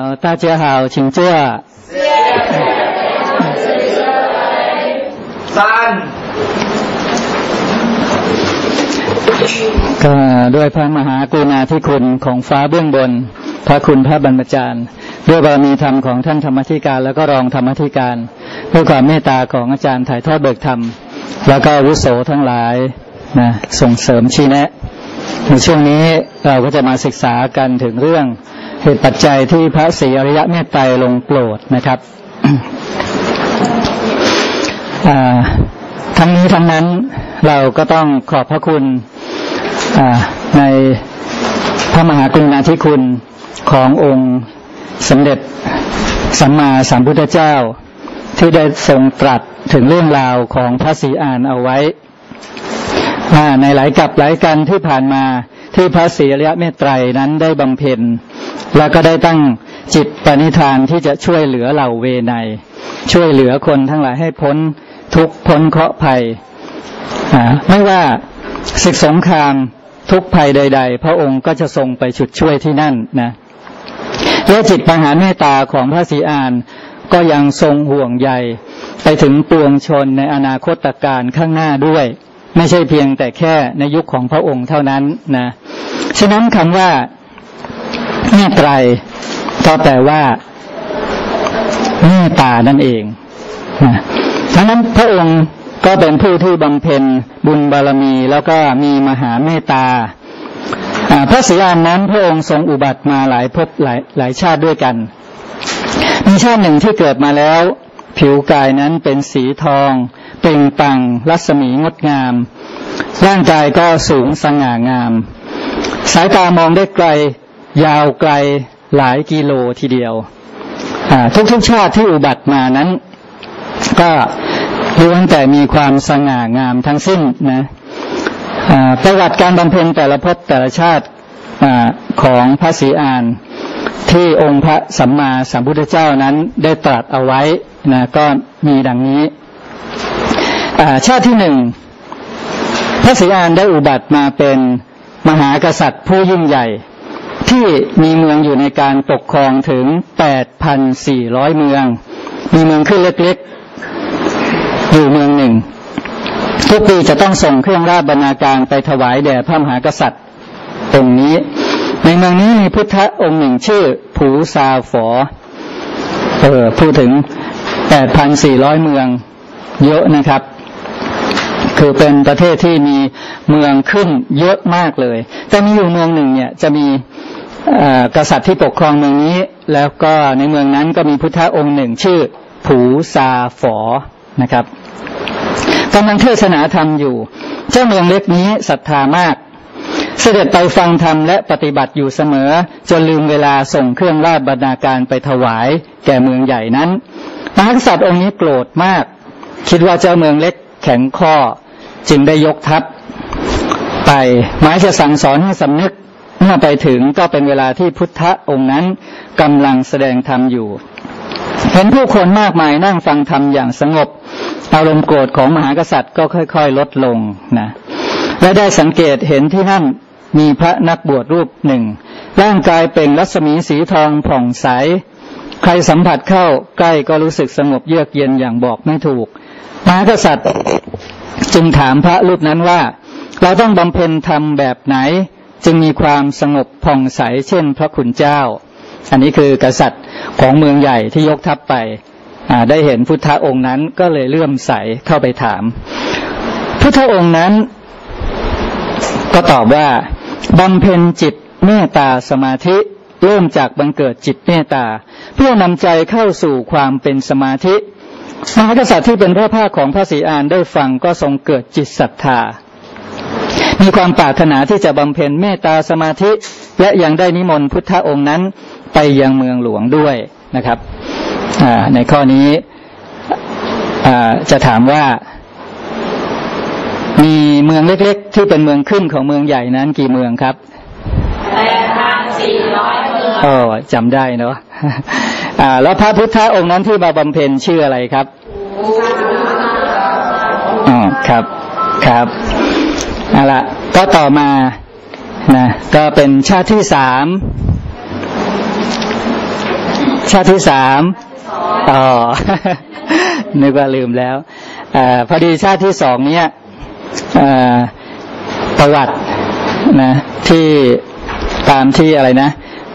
好，大家好，请坐。ก็ด้วยพระมหากรุณาธิคุณของฟ้าเบื้องบนพระคุณพระบรรพจารย์ด้วยบารมีธรรมของท่านธรรมธิการแล้วก็รองธรรมธิการด้วยความเมตตาของอาจารย์ถ่ายทอดเบิกธรรมแล้วก็อาวุโสทั้งหลายนะส่งเสริมชี้แนะในช่วงนี้เราก็จะมาศึกษากันถึงเรื่องเหตุปัจจัยที่พระศรีอริยเมตไตรลงโปรดนะครับ ทั้งนี้ทั้งนั้นเราก็ต้องขอบพระคุณในพระมหากรุณาธิคุณขององค์สมเด็จสัมมาสัมพุทธเจ้าที่ได้ทรงตรัสถึงเรื่องราวของพระศรีอานเอาไว้ในหลายกับหลายกันที่ผ่านมาที่พระศรีอริยเมตไตรนั้นได้บำเพ็ญแล้วก็ได้ตั้งจิตปณิธานที่จะช่วยเหลือเหล่าเวไนช่วยเหลือคนทั้งหลายให้พ้นทุกข์พ้นเคราะห์ภัยไม่ว่าศึกสงครามทุกภัยใดๆพระองค์ก็จะทรงไปฉุดช่วยที่นั่นนะและจิตมหาเมตตาของพระศรีอานก็ยังทรงห่วงใยไปถึงปวงชนในอนาคตการข้างหน้าด้วยไม่ใช่เพียงแต่แค่ในยุคของพระองค์เท่านั้นนะฉะนั้นคำว่าเมตไตรก็แปลว่าเมตตานั่นเองนะฉะนั้นพระองค์ก็เป็นผู้ที่บำเพ็ญบุญบารมีแล้วก็มีมหาเมตตาพระศรีอานนั้นพระองค์ทรงอุบัติมาหลายภพหลายชาติด้วยกันมีชาติหนึ่งที่เกิดมาแล้วผิวกายนั้นเป็นสีทองเปล่งปลั่งรัศมีงดงามร่างกายก็สูงสง่างามสายตามองได้ไกลยาวไกลหลายกิโลทีเดียวทุกชาติที่อุบัติมานั้นก็ล้วนแต่มีความสง่างามทั้งสิ้นนะประวัติการบำเพ็ญแต่ละภพแต่ละชาติของพระศรีอานที่องค์พระสัมมาสัมพุทธเจ้านั้นได้ตรัสเอาไว้นะก็มีดังนี้ชาติที่หนึ่งพระศรีอานได้อุบัติมาเป็นมหากษัตริย์ผู้ยิ่งใหญ่ที่มีเมืองอยู่ในการปกครองถึง 8,400 เมืองมีเมืองขึ้นเล็กๆอยู่เมืองหนึ่งทุกปีจะต้องส่งเครื่องราชบรรณาการไปถวายแด่พระมหากษัตริย์องค์นี้ในเมืองนี้มีพุทธองค์หนึ่งชื่อผูซาฝอพูดถึง 8,400 เมืองเยอะนะครับคือเป็นประเทศที่มีเมืองขึ้นเยอะมากเลยแต่มีอยู่เมืองหนึ่งเนี่ยจะมีกษัตริย์ที่ปกครองเมืองนี้แล้วก็ในเมืองนั้นก็มีพุทธองค์หนึ่งชื่อผูซาฝอนะครับกำลังเทศนาธรรมอยู่เจ้าเมืองเล็กนี้ศรัทธามากเสด็จไปฟังธรรมและปฏิบัติอยู่เสมอจนลืมเวลาส่งเครื่องราชบรรณาการไปถวายแก่เมืองใหญ่นั้นมหากษัตริย์องค์นี้โกรธมากคิดว่าเจ้าเมืองเล็กแข็งข้อจึงได้ยกทัพไปหมายจะสั่งสอนให้สำนึกเมื่อไปถึงก็เป็นเวลาที่พุทธองค์นั้นกำลังแสดงธรรมอยู่เห็นผู้คนมากมายนั่งฟังธรรมอย่างสงบอารมณ์โกรธของมหากษัตริย์ก็ค่อยๆลดลงนะและได้สังเกตเห็นที่นั่นมีพระนักบวชรูปหนึ่งร่างกายเปล่งรัศมีสีทองผ่องใสใครสัมผัสเข้าใกล้ก็รู้สึกสงบเยือกเย็นอย่างบอกไม่ถูกมหากษัตริย์จึงถามพระรูปนั้นว่าเราต้องบำเพ็ญธรรมแบบไหนจึงมีความสงบผ่องใสเช่นพระคุณเจ้าอันนี้คือกษัตริย์ของเมืองใหญ่ที่ยกทัพไปได้เห็นพุทธองค์นั้นก็เลยเลื่อมใสเข้าไปถามพุทธองค์นั้นก็ตอบว่าบำเพ็ญจิตเมตตาสมาธิเริ่มจากบังเกิดจิตเมตตาเพื่อนำใจเข้าสู่ความเป็นสมาธิมหากษัตริย์ที่เป็นพระภาคของพระศรีอานได้ฟังก็ทรงเกิดจิตศรัทธามีความปรารถนาที่จะบำเพ็ญเมตตาสมาธิและยังได้นิมนต์พุทธองค์นั้นไปยังเมืองหลวงด้วยนะครับในข้อนี้จะถามว่ามีเมืองเล็กๆที่เป็นเมืองขึ้นของเมืองใหญ่นั้นกี่เมืองครับ 8,400 เมืองจำได้เนาะแล้วพระพุทธองค์นั้นที่มาบำเพ็ญชื่ออะไรครับครับครับเอาละก็ต่อมานะก็เป็นชาติที่3 ชาติที่3อ๋อ นึกว่าลืมแล้วพอดีชาติที่2เนี่ยประวัตินะที่ตามที่อะไรนะ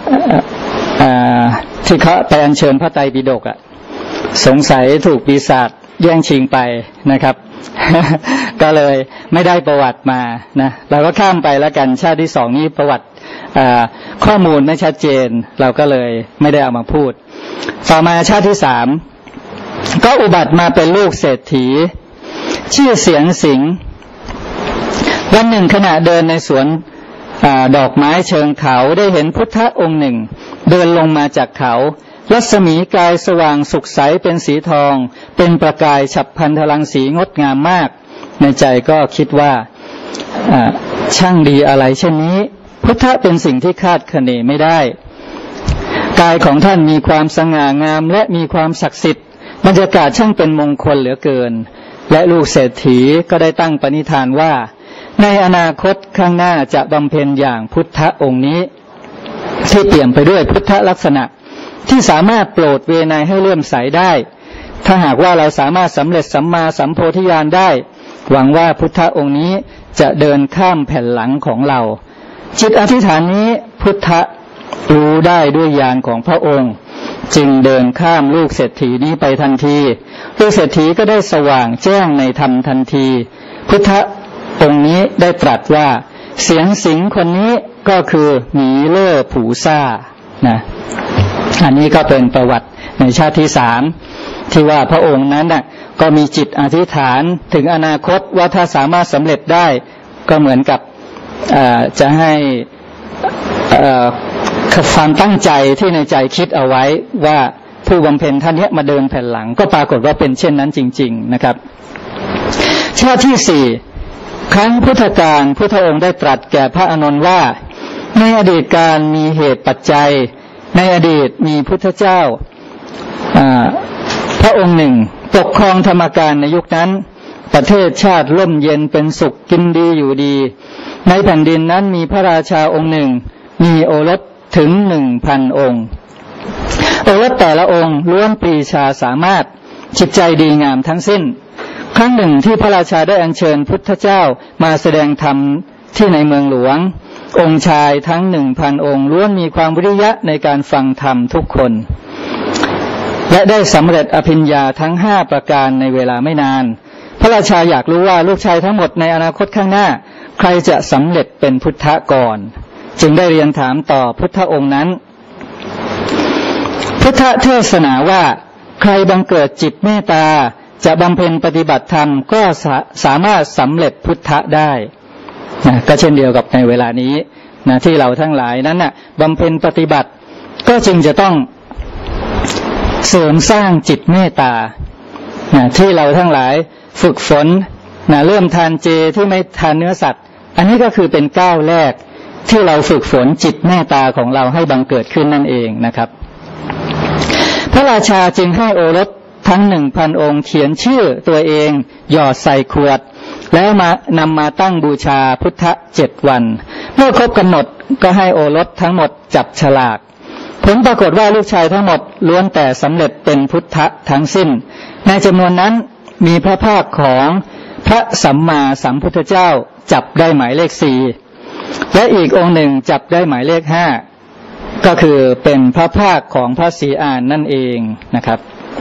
ที่เขาไปอัญเชิญพระไตรปิฎกสงสัยถูกปีศาจแย่งชิงไปนะครับ ก็เลยไม่ได้ประวัติมานะเราก็ข้ามไปแล้วกันชาติที่2นี้ประวัติข้อมูลไม่ชัดเจนเราก็เลยไม่ได้เอามาพูดต่อมาชาติที่3ก็อุบัติมาเป็นลูกเศรษฐีชื่อเสียงสิงห์วันหนึ่งขณะเดินในสวนดอกไม้เชิงเขาได้เห็นพุทธองค์หนึ่งเดินลงมาจากเขารัศมีกายสว่างสุขใสเป็นสีทองเป็นประกายฉับพลันทรังสีงดงามมากในใจก็คิดว่าช่างดีอะไรเช่นนี้พุทธเป็นสิ่งที่คาดคะเนไม่ได้กายของท่านมีความสง่างามและมีความศักดิ์สิทธิ์บรรยากาศช่างเป็นมงคลเหลือเกินและลูกเศรษฐีก็ได้ตั้งปณิธานว่าในอนาคตข้างหน้าจะบำเพ็ญอย่างพุทธองค์นี้ที่เปี่ยมไปด้วยพุทธลักษณะที่สามารถโปรดเวไนให้เลื่อมใสได้ถ้าหากว่าเราสามารถสำเร็จสัมมาสัมโพธิญาณได้หวังว่าพุทธองค์นี้จะเดินข้ามแผ่นหลังของเราจิตอธิษฐานนี้พุทธรู้ได้ด้วยญาณของพระองค์จึงเดินข้ามลูกเศรษฐีนี้ไปทันทีลูกเศรษฐีก็ได้สว่างแจ้งในธรรมทันทีพุทธองค์นี้ได้ตรัสว่าเสียงสิงห์คนนี้ก็คือหมีเล่อผูซ่านะอันนี้ก็เป็นประวัติในชาติที่3ที่ว่าพระองค์นั้นน่ะก็มีจิตอธิษฐานถึงอนาคตว่าถ้าสามารถสำเร็จได้ก็เหมือนกับจะให้ความตั้งใจที่ในใจคิดเอาไว้ว่าผู้บำเพ็ญท่านนี้มาเดินแผ่นหลังก็ปรากฏว่าเป็นเช่นนั้นจริงๆนะครับชาติที่4ครั้งพุทธกาลพุทธองค์ได้ตรัสแก่พระอานนท์ว่าในอดีตการมีเหตุปัจจัยในอดีตมีพุทธเจ้าพระองค์หนึ่งปกครองธรรมการในยุคนั้นประเทศชาติร่มเย็นเป็นสุขกินดีอยู่ดีในแผ่นดินนั้นมีพระราชาองค์หนึ่งมีโอรสถึง 1,000 องค์โอรสแต่ละองค์ล้วนปรีชาสามารถจิตใจดีงามทั้งสิ้นครั้งหนึ่งที่พระราชาได้อัญเชิญพุทธเจ้ามาแสดงธรรมที่ในเมืองหลวงองค์ชายทั้ง 1,000 องค์ล้วนมีความวิริยะในการฟังธรรมทุกคนและได้สำเร็จอภิญญาทั้ง5ประการในเวลาไม่นานพระราชาอยากรู้ว่าลูกชายทั้งหมดในอนาคตข้างหน้าใครจะสำเร็จเป็นพุทธก่อนจึงได้เรียนถามต่อพุทธองค์นั้นพุทธเทศนาว่าใครบังเกิดจิตเมตตาจะบำเพ็ญปฏิบัติธรรมก็สามารถสำเร็จพุทธได้นะก็เช่นเดียวกับในเวลานี้นะที่เราทั้งหลายนั้นน่ะบำเพ็ญปฏิบัติก็จึงจะต้องเสริมสร้างจิตเมตตานะที่เราทั้งหลายฝึกฝนนะเริ่มทานเจที่ไม่ทานเนื้อสัตว์อันนี้ก็คือเป็นก้าวแรกที่เราฝึกฝนจิตเมตตาของเราให้บังเกิดขึ้นนั่นเองนะครับพระราชาจึงให้โอรสทั้ง 1,000 องค์เขียนชื่อตัวเองหยอดใส่ขวดแล้วนำมาตั้งบูชาพุทธ7 วันเมื่อครบกำหนดก็ให้โอรสทั้งหมดจับฉลากผลปรากฏว่าลูกชายทั้งหมดล้วนแต่สำเร็จเป็นพุทธทั้งสิ้นในจำนวนนั้นมีพระภาคของพระสัมมาสัมพุทธเจ้าจับได้หมายเลข4และอีกองค์หนึ่งจับได้หมายเลข5ก็คือเป็นพระภาคของพระศรีอานนั่นเองนะครับ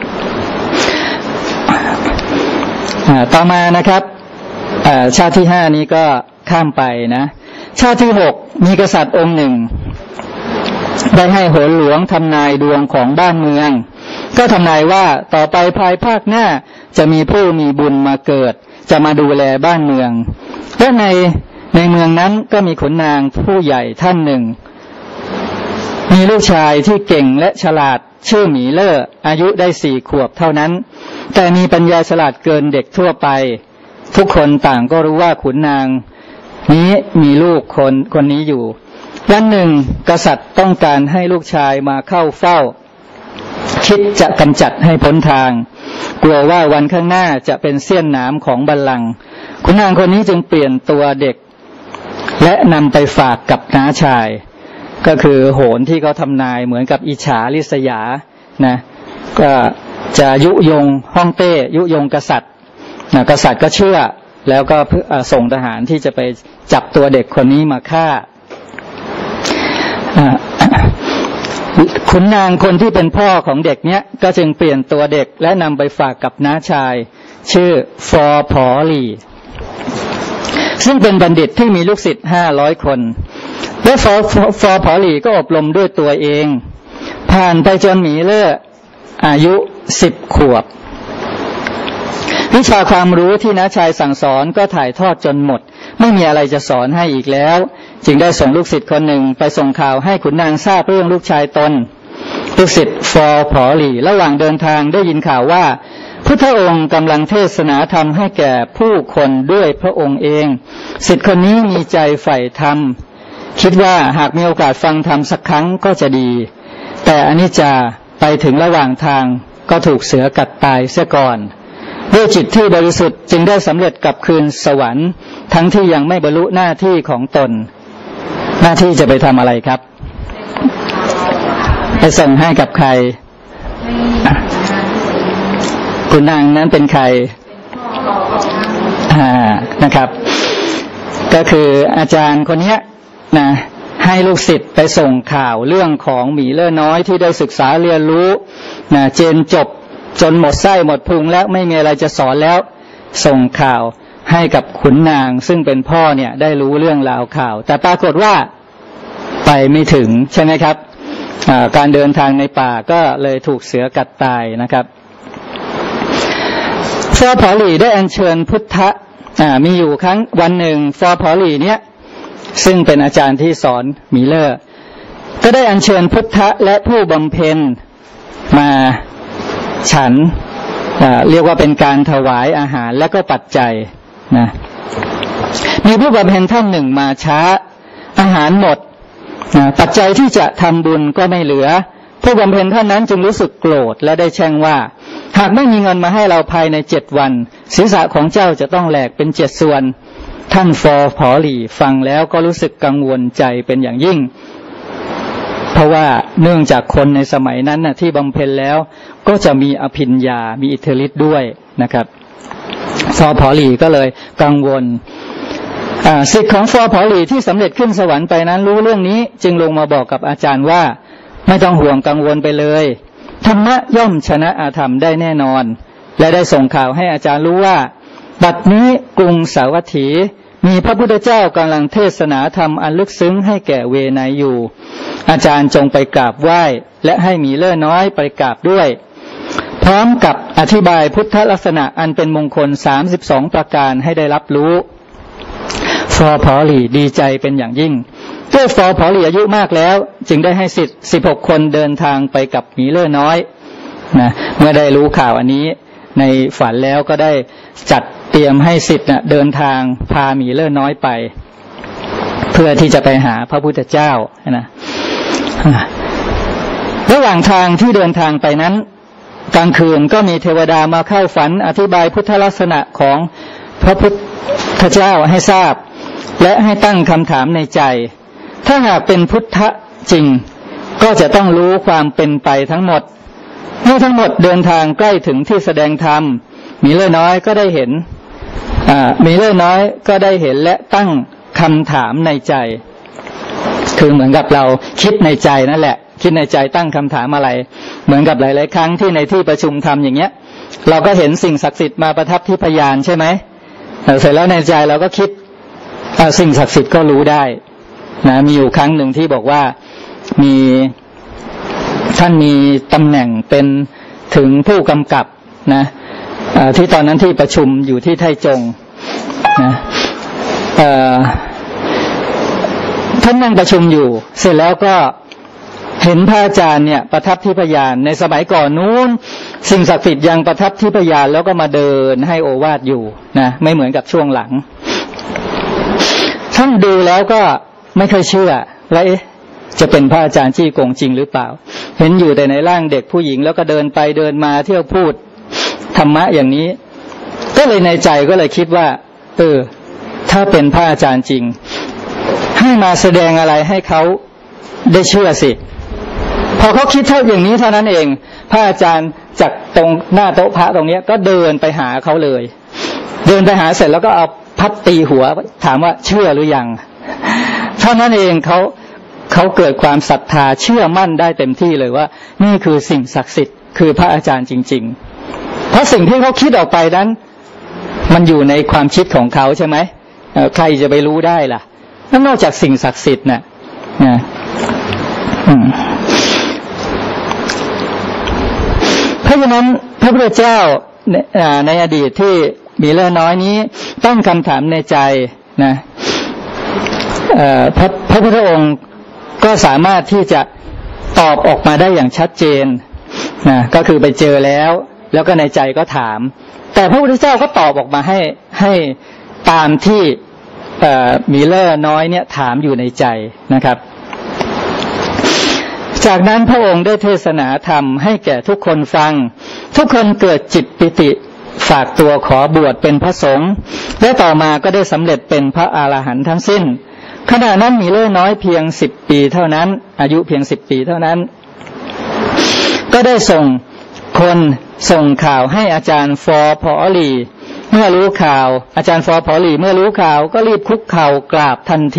ต่อมานะครับชาติที่5นี้ก็ข้ามไปนะชาติที่6มีกษัตริย์องค์หนึ่งได้ให้โหรหลวงทำนายดวงของบ้านเมืองก็ทำนายว่าต่อไปภายภาคหน้าจะมีผู้มีบุญมาเกิดจะมาดูแลบ้านเมืองและในเมืองนั้นก็มีขุนนางผู้ใหญ่ท่านหนึ่งมีลูกชายที่เก่งและฉลาดชื่อหมีเล่ออายุได้4 ขวบเท่านั้นแต่มีปัญญาฉลาดเกินเด็กทั่วไปทุกคนต่างก็รู้ว่าขุนนางนี้มีลูกคนนี้อยู่วันหนึ่งกษัตริย์ต้องการให้ลูกชายมาเข้าเฝ้าคิดจะกำจัดให้พ้นทางกลัวว่าวันข้างหน้าจะเป็นเสี้ยนน้ำของบัลลังก์ขุนนางคนนี้จึงเปลี่ยนตัวเด็กและนำไปฝากกับน้าชายก็คือโหรที่เขาทำนายเหมือนกับอิจฉาริษยานะก็จะยุยงฮ่องเต้ยุยงกษัตริย์นะกษัตริย์ก็เชื่อแล้วก็ส่งทหารที่จะไปจับตัวเด็กคนนี้มาฆ่าขุนนางคนที่เป็นพ่อของเด็กเนี้ยก็จึงเปลี่ยนตัวเด็กและนำไปฝากกับน้าชายชื่อฟอผอหลี่ซึ่งเป็นบัณฑิตที่มีลูกศิษย์500 คนและฟอผอหลี่ก็อบรมด้วยตัวเองผ่านไปจนหมีเล่ออายุ10 ขวบวิชาความรู้ที่น้าชายสั่งสอนก็ถ่ายทอดจนหมดไม่มีอะไรจะสอนให้อีกแล้วจึงได้ส่งลูกศิษย์คนหนึ่งไปส่งข่าวให้ขุนนางทราบเรื่องลูกชายตนลูกศิษย์ฟอผอหลี่ระหว่างเดินทางได้ยินข่าวว่าพุทธองค์กำลังเทศนาธรรมให้แก่ผู้คนด้วยพระองค์เองศิษย์คนนี้มีใจใฝ่ธรรมคิดว่าหากมีโอกาสฟังธรรมสักครั้งก็จะดีแต่อนิจจาไปถึงระหว่างทางก็ถูกเสือกัดตายเสียก่อนด้วยจิตที่บริสุทธิ์จึงได้สำเร็จกลับคืนสวรรค์ทั้งที่ยังไม่บรรลุหน้าที่ของตนหน้าที่จะไปทำอะไรครับไปส่งให้กับใครคุณนางนั้นเป็นใครนะครับก็คืออาจารย์คนนี้นะให้ลูกศิษย์ไปส่งข่าวเรื่องของหมีเล่อน้อยที่ได้ศึกษาเรียนรู้นะเจนจบจนหมดไส้หมดพุงแล้วไม่มีอะไรจะสอนแล้วส่งข่าวให้กับขุนนางซึ่งเป็นพ่อเนี่ยได้รู้เรื่องราวข่าวแต่ปรากฏว่าไปไม่ถึงใช่ไหมครับการเดินทางในป่าก็เลยถูกเสือกัดตายนะครับฟอผอหลี่ได้อัญเชิญพุทธะมีอยู่ครั้งวันหนึ่งฟอผอหลี่เนี่ยซึ่งเป็นอาจารย์ที่สอนหมีเล่อก็ได้อัญเชิญพุทธะและผู้บำเพ็ญมาฉันเรียกว่าเป็นการถวายอาหารและก็ปัจจัยนะมีผู้บำเพ็ญท่านหนึ่งมาช้าอาหารหมดปัจจัยที่จะทำบุญก็ไม่เหลือผู้บำเพ็ญท่านนั้นจึงรู้สึกโกรธและได้แช่งว่าหากไม่มีเงินมาให้เราภายใน7 วันศีรษะของเจ้าจะต้องแหลกเป็น7 ส่วนท่านฟอผอหลี่ฟังแล้วก็รู้สึกกังวลใจเป็นอย่างยิ่งเพราะว่าเนื่องจากคนในสมัยนั้นที่บำเพ็ญแล้วก็จะมีอภิญญามีอิทธิฤทธิ์ด้วยนะครับฟอผอหลี่ก็เลยกังวลศิษย์ของฟอผอหลี่ที่สำเร็จขึ้นสวรรค์ไปนั้นรู้เรื่องนี้จึงลงมาบอกกับอาจารย์ว่าไม่ต้องห่วงกังวลไปเลยธรรมะย่อมชนะอาธรรมได้แน่นอนและได้ส่งข่าวให้อาจารย์รู้ว่าบัดนี้กรุงสาวัตถีมีพระพุทธเจ้ากำลังเทศนาธรรมอันลึกซึ้งให้แก่เวไนยอยู่อาจารย์จงไปกราบไหว้และให้หมีเล่อน้อยไปกราบด้วยพร้อมกับอธิบายพุทธลักษณะอันเป็นมงคล32 ประการให้ได้รับรู้ฟอผอหลี่ดีใจเป็นอย่างยิ่งด้วยฟอผอหลี่อายุมากแล้วจึงได้ให้ศิษย์16 คนเดินทางไปกับหมีเล่อน้อยนะเมื่อได้รู้ข่าวอันนี้ในฝันแล้วก็ได้จัดเตรียมให้ศิษย์เดินทางพาหมีเล่อน้อยไปเพื่อที่จะไปหาพระพุทธเจ้านะระหว่างทางที่เดินทางไปนั้นกลางคืนก็มีเทวดามาเข้าฝันอธิบายพุทธลักษณะของพระพุทธเจ้าให้ทราบและให้ตั้งคำถามในใจถ้าหากเป็นพุทธะจริงก็จะต้องรู้ความเป็นไปทั้งหมดเมื่อทั้งหมดเดินทางใกล้ถึงที่แสดงธรรมหมีเล่อน้อยก็ได้เห็นหมีเล่อน้อยก็ได้เห็นและตั้งคำถามในใจคือเหมือนกับเราคิดในใจนั่นแหละคิดในใจตั้งคำถามอะไรเหมือนกับหลายๆครั้งที่ในที่ประชุมธรรมอย่างเงี้ยเราก็เห็นสิ่งศักดิ์สิทธิ์มาประทับที่พยานใช่ไหมเสร็จแล้วในใจเราก็คิดสิ่งศักดิ์สิทธิ์ก็รู้ได้นะมีอยู่ครั้งหนึ่งที่บอกว่ามีท่านมีตำแหน่งเป็นถึงผู้กำกับนะที่ตอนนั้นที่ประชุมอยู่ที่ไทจงนะท่านนั่งประชุมอยู่เสร็จแล้วก็เห็นพระอาจารย์เนี่ยประทับที่พยานในสมัยก่อนนู้นสิ่งศักดิ์สิทธิ์ยังประทับที่พยานแล้วก็มาเดินให้โอวาทอยู่นะไม่เหมือนกับช่วงหลังท่านดูแล้วก็ไม่เคยเชื่อว่าจะเป็นพระอาจารย์จี้กงจริงหรือเปล่าเห็นอยู่แต่ในร่างเด็กผู้หญิงแล้วก็เดินไปเดินมาเที่ยวพูดธรรมะอย่างนี้ก็เลยในใจก็เลยคิดว่าถ้าเป็นพระอาจารย์จริงให้มาแสดงอะไรให้เขาได้เชื่อสิพอเขาคิดเท่าอย่างนี้เท่านั้นเองพระอาจารย์จากตรงหน้าโต๊ะพระตรงนี้ก็เดินไปหาเขาเลยเดินไปหาเสร็จแล้วก็เอาพัดตีหัวถามว่าเชื่อหรือยังเท่านั้นเองเขาเกิดความศรัทธาเชื่อมั่นได้เต็มที่เลยว่านี่คือสิ่งศักดิ์สิทธิ์คือพระอาจารย์จริงๆเพราะสิ่งที่เขาคิดออกไปนั้นมันอยู่ในความคิดของเขาใช่ไหมใครจะไปรู้ได้ล่ะนอกจากสิ่งศักดิ์สิทธิ์น่ะเพราะฉะนั้นพระพุทธเจ้าในอดีตที่มีเรื่องน้อยนี้ตั้งคำถามในใจนะพระพุทธองค์ก็สามารถที่จะตอบออกมาได้อย่างชัดเจนนะก็คือไปเจอแล้วก็ในใจก็ถามแต่พระพุทธเจ้าก็ตอบออกมาให้ตามที่มีเรื่องน้อยเนี่ยถามอยู่ในใจนะครับจากนั้นพระองค์ได้เทศนาธรรมให้แก่ทุกคนฟังทุกคนเกิดจิตปิติฝากตัวขอบวชเป็นพระสงฆ์และต่อมาก็ได้สำเร็จเป็นพระอรหันต์ทั้งสิ้นขณะนั้นมีเล่น้อยเพียง10 ปีเท่านั้นอายุเพียง10 ปีเท่านั้นก็ได้ส่งข่าวให้อาจารย์ฟอพอลีเมื่อรู้ข่าวอาจารย์ฟอพอลีเมื่อรู้ข่าวก็รีบคุกเข่ากราบทันที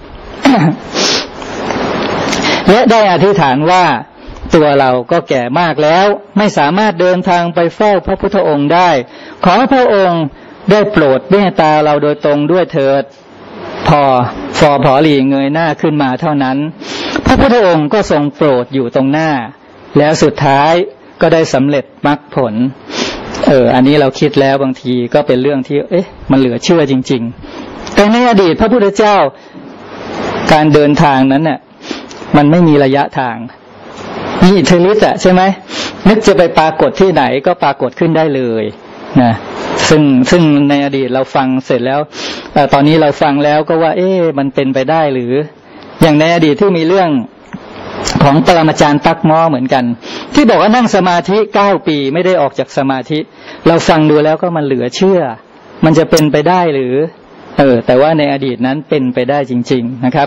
และได้อธิษฐานว่าตัวเราก็แก่มากแล้วไม่สามารถเดินทางไปเฝ้าพระพุทธองค์ได้ขอพระองค์ได้โปรดเมตตาเราโดยตรงด้วยเถิดพอพอลีเงยหน้าขึ้นมาเท่านั้นพระพุทธองค์ก็ทรงโปรดอยู่ตรงหน้าแล้วสุดท้ายก็ได้สำเร็จมรรคผลอันนี้เราคิดแล้วบางทีก็เป็นเรื่องที่มันเหลือเชื่อจริงๆแต่ในอดีตพระพุทธเจ้าการเดินทางนั้นเนี่ยมันไม่มีระยะทางมีอิทธิฤทธิ์ใช่ไหมนึกจะไปปรากฏที่ไหนก็ปรากฏขึ้นได้เลยนะซึ่งในอดีตเราฟังเสร็จแล้วตอนนี้เราฟังแล้วก็ว่ามันเป็นไปได้หรืออย่างในอดีตที่มีเรื่องของปรมาจารย์ตั๊กม้อเหมือนกันที่บอกว่านั่งสมาธิ9 ปีไม่ได้ออกจากสมาธิเราฟังดูแล้วก็มันเหลือเชื่อมันจะเป็นไปได้หรือแต่ว่าในอดีตนั้นเป็นไปได้จริงๆนะครับ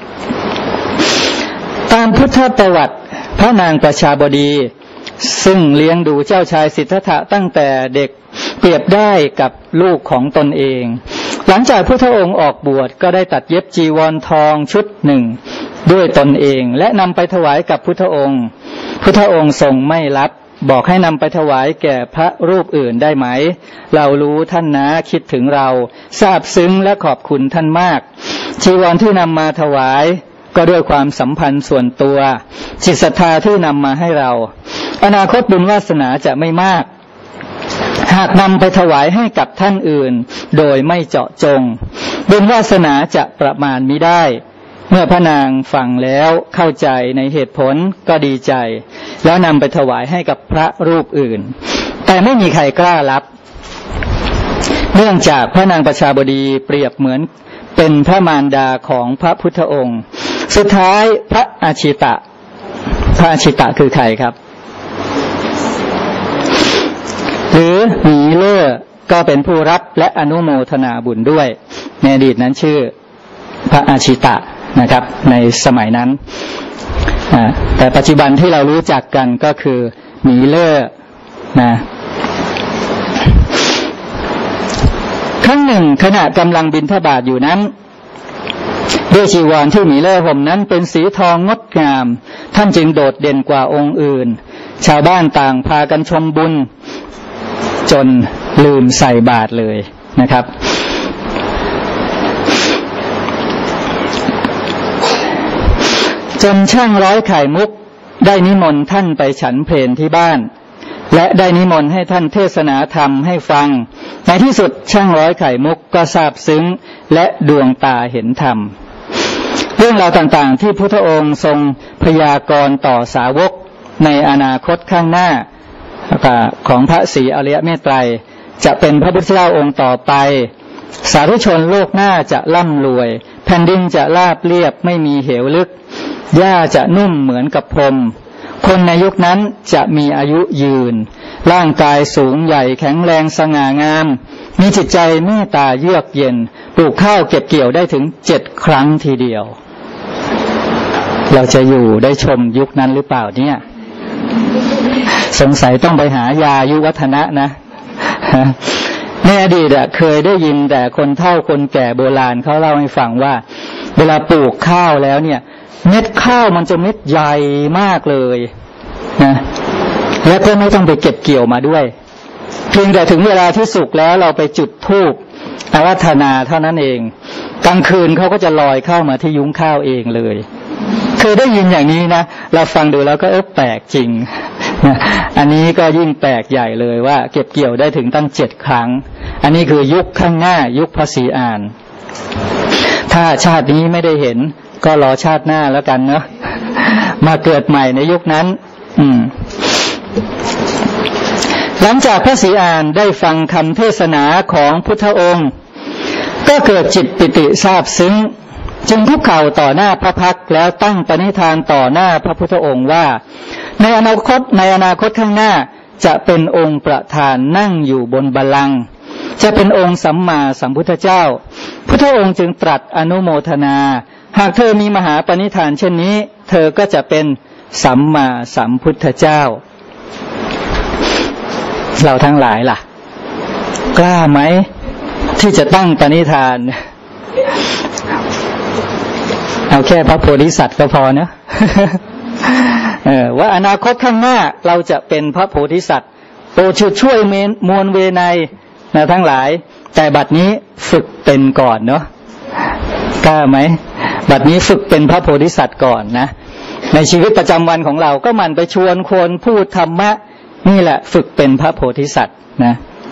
ตามพุทธประวัติพระนางประชาบดีซึ่งเลี้ยงดูเจ้าชายสิทธัตถะตั้งแต่เด็กเปรียบได้กับลูกของตนเองหลังจากพุทธองค์ออกบวชก็ได้ตัดเย็บจีวรทองชุดหนึ่งด้วยตนเองและนำไปถวายกับพุทธองค์พุทธองค์ทรงไม่รับบอกให้นำไปถวายแก่พระรูปอื่นได้ไหมเรารู้ท่านนะคิดถึงเราซาบซึ้งและขอบคุณท่านมากจีวรที่นำมาถวายก็ด้วยความสัมพันธ์ส่วนตัวจิตศรัทธาที่นำมาให้เราอนาคตบุญวาสนาจะไม่มากหากนำไปถวายให้กับท่านอื่นโดยไม่เจาะจงบุญวาสนาจะประมาณมิได้เมื่อพระนางฟังแล้วเข้าใจในเหตุผลก็ดีใจแล้วนำไปถวายให้กับพระรูปอื่นแต่ไม่มีใครกล้ารับเนื่องจากพระนางประชาบดีเปรียบเหมือนเป็นพระมารดาของพระพุทธองค์สุดท้ายพระอาชิตะคือใครครับหรือหมีเล่ก็เป็นผู้รับและอนุโมทนาบุญด้วยในอดีตนั้นชื่อพระอาชิตะนะครับในสมัยนั้นแต่ปัจจุบันที่เรารู้จักกันก็คือหมีเล่นะครั้งหนึ่งขณะกำลังบิณฑบาตอยู่นั้นด้วยจีวรที่หมีเล่ห่มนั้นเป็นสีทองงดงามท่านจึงโดดเด่นกว่าองค์อื่นชาวบ้านต่างพากันชมบุญจนลืมใส่บาตรเลยนะครับจนช่างร้อยไข่มุกได้นิมนต์ท่านไปฉันเพลที่บ้านและได้นิมนต์ให้ท่านเทศนาธรรมให้ฟังในที่สุดช่างร้อยไข่มุกก็ซาบซึ้งและดวงตาเห็นธรรมเรื่องราวต่างๆที่พุทธองค์ทรงพยากรณ์ต่อสาวกในอนาคตข้างหน้าของพระศรีอริยเมตไตรจะเป็นพระพุทธเจ้าองค์ต่อไปสาธุชนโลกหน้าจะร่ำรวยแผ่นดินจะราบเรียบไม่มีเหวลึกหญ้าจะนุ่มเหมือนกับพรมคนในยุคนั้นจะมีอายุยืนร่างกายสูงใหญ่แข็งแรงสง่างามมีจิตใจเมตตาเยือกเย็นปลูกข้าวเก็บเกี่ยวได้ถึง7 ครั้งทีเดียวเราจะอยู่ได้ชมยุคนั้นหรือเปล่าเนี่ยสงสัยต้องไปหายายุวัฒนะนะในอดีตเคยได้ยินแต่คนเฒ่าคนแก่โบราณเขาเล่าให้ฟังว่าเวลาปลูกข้าวแล้วเนี่ยเม็ดข้าวมันจะเม็ดใหญ่มากเลยนะแล้วก็ไม่ต้องไปเก็บเกี่ยวมาด้วยเพียงแต่ถึงเวลาที่สุกแล้วเราไปจุดธูปอาราธนาเท่านั้นเองกลางคืนเขาก็จะลอยเข้ามาที่ยุ้งข้าวเองเลยเคยได้ยินอย่างนี้นะเราฟังดูแล้วก็แปลกจริงนะอันนี้ก็ยิ่งแปลกใหญ่เลยว่าเก็บเกี่ยวได้ถึงตั้ง7 ครั้งอันนี้คือยุคข้างหน้ายุคพระศรีอานถ้าชาตินี้ไม่ได้เห็นก็รอชาติหน้าแล้วกันเนาะมาเกิดใหม่ในยุคนั้นหลังจากพระศรีอานได้ฟังคำเทศนาของพุทธองค์ก็เกิดจิตปิติซาบซึ้งจึงคุกเข่าต่อหน้าพระพักตร์แล้วตั้งปณิธานต่อหน้าพระพุทธองค์ว่าในอนาคตข้างหน้าจะเป็นองค์ประธานนั่งอยู่บนบัลลังก์จะเป็นองค์สัมมาสัมพุทธเจ้าพุทธองค์จึงตรัสอนุโมทนาหากเธอมีมหาปณิธานเช่นนี้เธอก็จะเป็นสัมมาสัมพุทธเจ้าเราทั้งหลายล่ะกล้าไหมที่จะตั้งปณิธานเอาแค่พระโพธิสัตว์ก็พอเนอะ ว่าอนาคตข้างหน้าเราจะเป็นพระโพธิสัตว์โปรดช่วยมวลเวไนนะทั้งหลายแต่บัดนี้ฝึกเป็นก่อนเนาะกล้าไหมบัดนี้ฝึกเป็นพระโพธิสัตว์ก่อนนะในชีวิตประจำวันของเราก็มันไปชวนคนพูดธรรมะนี่แหละฝึกเป็นพระโพธิสัตว์นะ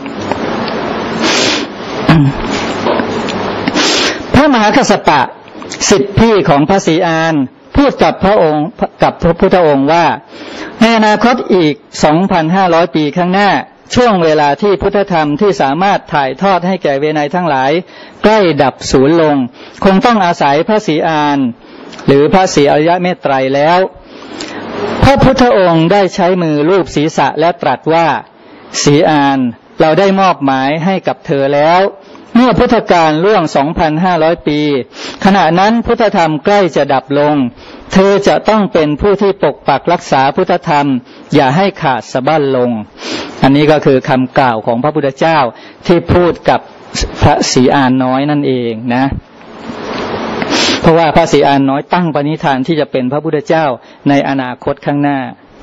พระมหากัสสปะศิษย์พี่ของพระศรีอานพูดกับพระองค์กับพระพุทธองค์ว่าในอนาคตอีก 2,500 ปีข้างหน้าช่วงเวลาที่พุทธธรรมที่สามารถถ่ายทอดให้แก่เวไนยทั้งหลายใกล้ดับสูญลงคงต้องอาศัยพระศรีอานหรือพระศรีอริยเมตไตรแล้วพระพุทธองค์ได้ใช้มือลูบศีรษะและตรัสว่าศรีอานเราได้มอบหมายให้กับเธอแล้วเมื่อพุทธกาลล่วง 2,500 ปีขณะนั้นพุทธธรรมใกล้จะดับลงเธอจะต้องเป็นผู้ที่ปกปักรักษาพุทธธรรมอย่าให้ขาดสะบั้นลงอันนี้ก็คือคำกล่าวของพระพุทธเจ้าที่พูดกับพระศรีอานน้อยนั่นเองนะเพราะว่าพระศรีอานน้อยตั้งปณิธานที่จะเป็นพระพุทธเจ้าในอนาคตข้างหน้า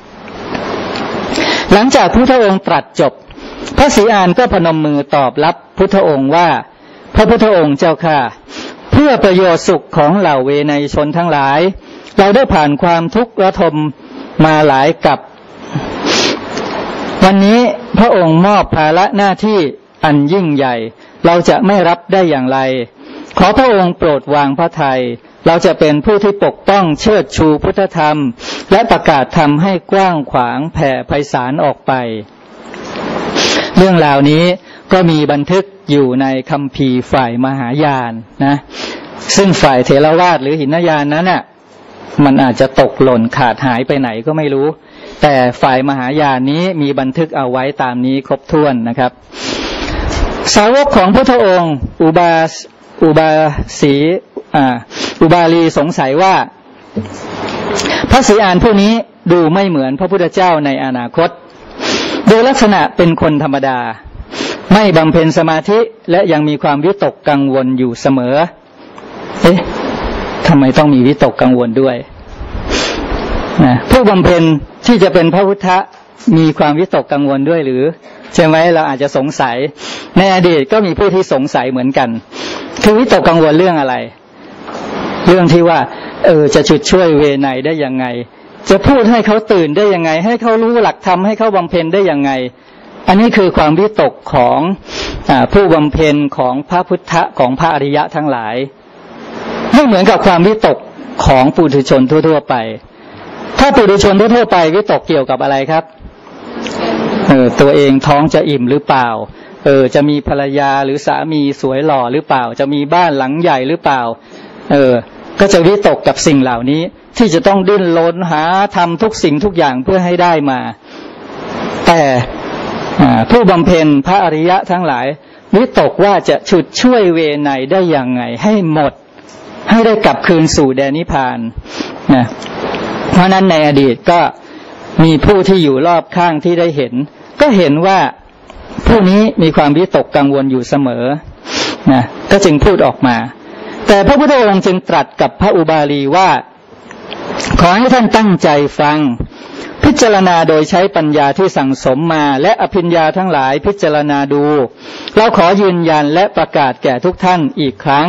หลังจากพุทธองค์ตรัสจบพระศรีอานก็พนมมือตอบรับพุทธองค์ว่าพระพุทธองค์เจ้าข้าเพื่อประโยชน์สุขของเหล่าเวไนยชนทั้งหลายเราได้ผ่านความทุกข์ระทมมาหลายกับวันนี้พระองค์มอบภาระหน้าที่อันยิ่งใหญ่เราจะไม่รับได้อย่างไรขอพระองค์โปรดวางพระทัยเราจะเป็นผู้ที่ปกป้องเชิดชูพุทธธรรมและประกาศธรรมให้กว้างขวางแผ่ไพศาลออกไปเรื่องราวนี้ก็มีบันทึกอยู่ในคัมภีร์ฝ่ายมหายานนะซึ่งฝ่ายเถรวาทหรือหินยานนั้นน่ะมันอาจจะตกหล่นขาดหายไปไหนก็ไม่รู้แต่ฝ่ายมหายานนี้มีบันทึกเอาไว้ตามนี้ครบถ้วนนะครับสาวกของพุทธองค์อุบาลีสงสัยว่าพระศรีอานผู้นี้ดูไม่เหมือนพระพุทธเจ้าในอนาคตโดยลักษณะเป็นคนธรรมดาไม่บำเพ็ญสมาธิและยังมีความวิตกกังวลอยู่เสมอทำไมต้องมีวิตกกังวลด้วยนะผู้บำเพ็ญที่จะเป็นพระพุทธมีความวิตกกังวลด้วยหรือใช่ไหมเราอาจจะสงสัยในอดีตก็มีผู้ที่สงสัยเหมือนกันคือวิตกกังวลเรื่องอะไรเรื่องที่ว่าจะฉุดช่วยเวไนยได้ยังไงจะพูดให้เขาตื่นได้ยังไงให้เขารู้หลักธรรมให้เขาบำเพ็ญได้ยังไงอันนี้คือความวิตกของผู้บำเพ็ญของพระพุทธของพระอริยะทั้งหลายไม่เหมือนกับความวิตกของปุถุชนทั่วๆไปถ้าปุถุชนทั่วๆไปวิตกเกี่ยวกับอะไรครับตัวเองท้องจะอิ่มหรือเปล่าจะมีภรรยาหรือสามีสวยหล่อหรือเปล่าจะมีบ้านหลังใหญ่หรือเปล่าก็จะวิตกกับสิ่งเหล่านี้ที่จะต้องดิ้นรนหาทำทุกสิ่งทุกอย่างเพื่อให้ได้มาแต่ผู้บำเพ็ญพระอริยะทั้งหลายวิตกว่าจะฉุดช่วยเวไนยได้อย่างไงให้หมดให้ได้กลับคืนสู่แดนนิพพานนะเพราะนั้นในอดีตก็มีผู้ที่อยู่รอบข้างที่ได้เห็นก็เห็นว่าผู้นี้มีความวิตกกังวลอยู่เสมอนะก็จึงพูดออกมาแต่พระพุทธองค์จึงตรัสกับพระอุบาลีว่าขอให้ท่านตั้งใจฟังพิจารณาโดยใช้ปัญญาที่สั่งสมมาและอภิญญาทั้งหลายพิจารณาดูเราขอยืนยันและประกาศแก่ทุกท่านอีกครั้ง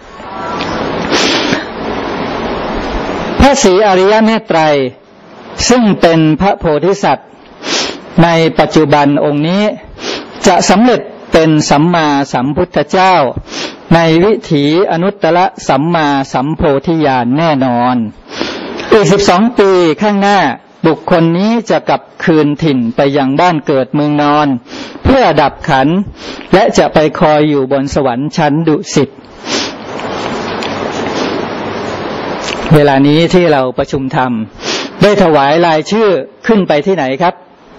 พระศรีอริยเมตไตรซึ่งเป็นพระโพธิสัตว์ในปัจจุบันองค์นี้จะสำเร็จเป็นสัมมาสัมพุทธเจ้าในวิถีอนุตตรสัมมาสัมโพธิญาณแน่นอนอีก12 ปีข้างหน้าบุคคลนี้จะกลับคืนถิ่นไปยังบ้านเกิดเมืองนอนเพื่อดับขันธ์และจะไปคอยอยู่บนสวรรค์ชั้นดุสิตเวลานี้ที่เราประชุมธรรมได้ถวายรายชื่อขึ้นไปที่ไหนครับ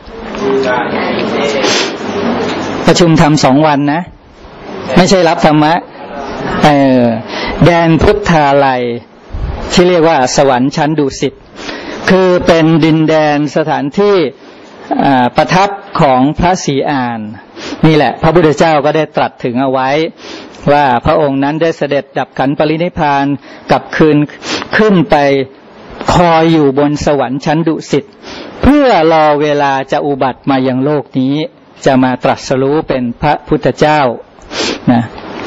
ประชุมธรรม2 วันนะไม่ใช่รับธรรมะแดนพุทธาลัยที่เรียกว่าสวรรค์ชั้นดุสิตคือเป็นดินแดนสถานที่ประทับของพระศรีอานนี่แหละพระพุทธเจ้าก็ได้ตรัสถึงเอาไว้ว่าพระองค์นั้นได้เสด็จดับขันธ์ปรินิพพานกลับคืนขึ้นไปคอยอยู่บนสวรรค์ชั้นดุสิตเพื่อรอเวลาจะอุบัติมายังโลกนี้จะมาตรัสรู้เป็นพระพุทธเจ้านะ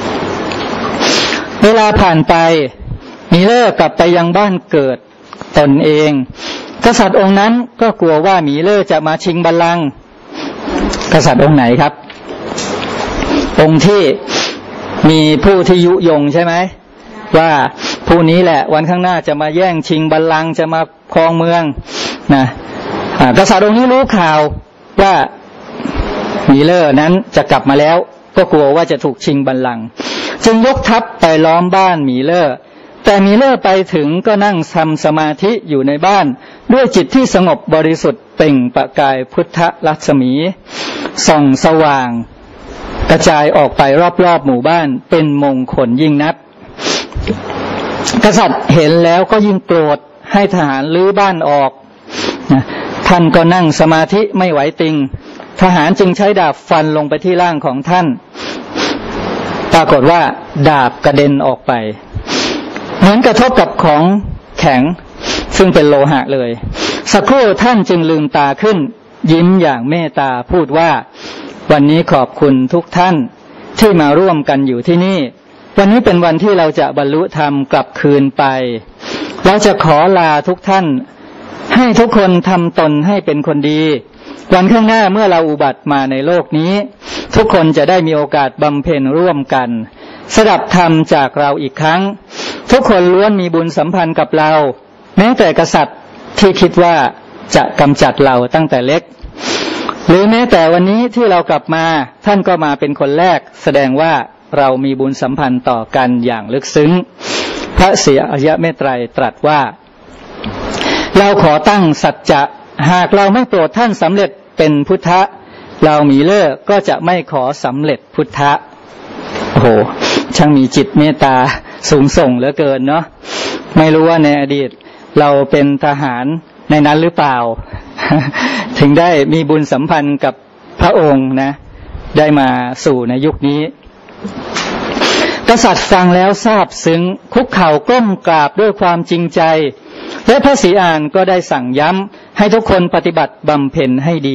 เวลาผ่านไปมีเลิกกลับไปยังบ้านเกิดตนเองกษัตริย์องค์นั้นก็กลัวว่าหมีเล่จะมาชิงบัลลังก์กษัตริย์องค์ไหนครับองค์ที่มีผู้ที่ยุยงใช่ไหมว่าผู้นี้แหละวันข้างหน้าจะมาแย่งชิงบัลลังก์จะมาครองเมืองนะกษัตริย์องค์นี้รู้ข่าวว่าหมีเล่นั้นจะกลับมาแล้วก็กลัวว่าจะถูกชิงบัลลังก์จึงยกทัพไปล้อมบ้านหมีเล่แต่มีเล่ไปถึงก็นั่งทำสมาธิอยู่ในบ้านด้วยจิตที่สงบบริสุทธิ์เปล่งประกายพุทธรัศมีส่องสว่างกระจายออกไปรอบๆหมู่บ้านเป็นมงคลยิ่งนักกษัตริย์เห็นแล้วก็ยิ่งโกรธให้ทหารลื้อบ้านออกท่านก็นั่งสมาธิไม่ไหวติงทหารจึงใช้ดาบฟันลงไปที่ร่างของท่านปรากฏว่าดาบกระเด็นออกไปเหมือนกระทบกับของแข็งซึ่งเป็นโลหะเลยสักครู่ท่านจึงลืมตาขึ้นยิ้มอย่างเมตตาพูดว่าวันนี้ขอบคุณทุกท่านที่มาร่วมกันอยู่ที่นี่วันนี้เป็นวันที่เราจะบรรลุธรรมกลับคืนไปเราจะขอลาทุกท่านให้ทุกคนทำตนให้เป็นคนดีวันข้างหน้าเมื่อเราอุบัติมาในโลกนี้ทุกคนจะได้มีโอกาสบำเพ็ญร่วมกันสดับธรรมจากเราอีกครั้งทุกคนล้วนมีบุญสัมพันธ์กับเราแม้แต่กษัตริย์ที่คิดว่าจะกำจัดเราตั้งแต่เล็กหรือแม้แต่วันนี้ที่เรากลับมาท่านก็มาเป็นคนแรกแสดงว่าเรามีบุญสัมพันธ์ต่อกันอย่างลึกซึ้งพระศรีอริยเมตไตรตรัสว่าเราขอตั้งสัจจะหากเราไม่โปรดท่านสำเร็จเป็นพุทธะเรามีเลิกก็จะไม่ขอสำเร็จพุทธะโอ้โหช่างมีจิตเมตตาสูงส่งเหลือเกินเนาะไม่รู้ว่าในอดีตเราเป็นทหารในนั้นหรือเปล่า ถึงได้มีบุญสัมพันธ์กับพระองค์นะได้มาสู่ในยุคนี้กษัตริย์ฟังแล้วซาบซึ้งคุกเข่าก้มกราบด้วยความจริงใจและพระศรีอานก็ได้สั่งย้ำให้ทุกคนปฏิบัติบำเพ็ญให้ดี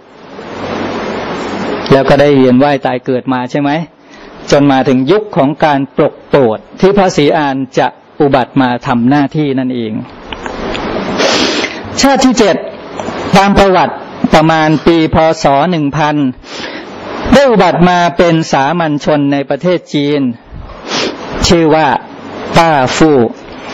แล้วก็ได้เวียนว่ายตายเกิดมาใช่ไหมจนมาถึงยุคของการปลดโปรดที่พระศรีอานจะอุบัติมาทำหน้าที่นั่นเองชาติที่7ตามประวัติประมาณปีพ.ศ. 1000ได้อุบัติมาเป็นสามัญชนในประเทศจีนชื่อว่าต้าฟู่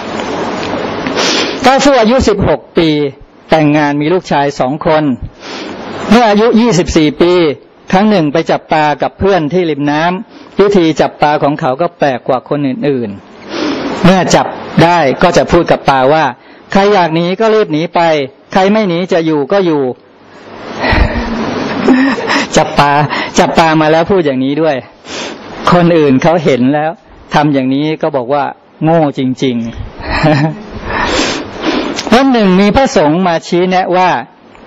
อายุ16 ปีแต่งงานมีลูกชาย2 คนเมื่ออายุ24 ปีครั้งหนึ่งไปจับปลากับเพื่อนที่ริมน้ำวิธีจับปลาของเขาก็แปลกกว่าคนอื่นๆเมื่อจับได้ก็จะพูดกับปลาว่าใครอยากหนีก็รีบหนีไปใครไม่หนีจะอยู่ก็อยู่ จับปลามาแล้วพูดอย่างนี้ด้วยคนอื่นเขาเห็นแล้วทำอย่างนี้ก็บอกว่าโง่จริงๆวันหนึ่งมีพระสงฆ์มาชี้แนะว่า